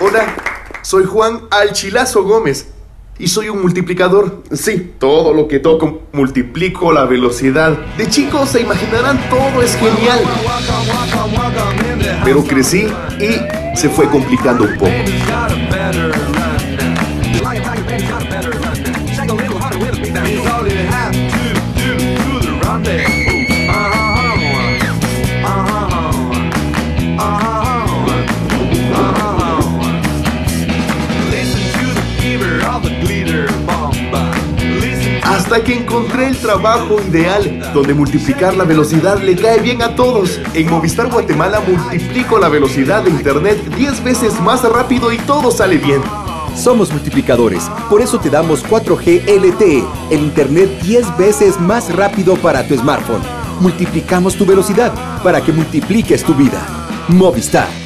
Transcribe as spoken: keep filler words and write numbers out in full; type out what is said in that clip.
Hola, soy Juan Alchilazo Gómez y soy un multiplicador. Sí, todo lo que toco multiplico la velocidad. De chicos se imaginarán todo es genial. Pero crecí y se fue complicando un poco. Hasta que encontré el trabajo ideal, donde multiplicar la velocidad le cae bien a todos. En Movistar Guatemala multiplico la velocidad de internet diez veces más rápido y todo sale bien. Somos multiplicadores, por eso te damos cuatro G L T E, el internet diez veces más rápido para tu smartphone. Multiplicamos tu velocidad para que multipliques tu vida. Movistar.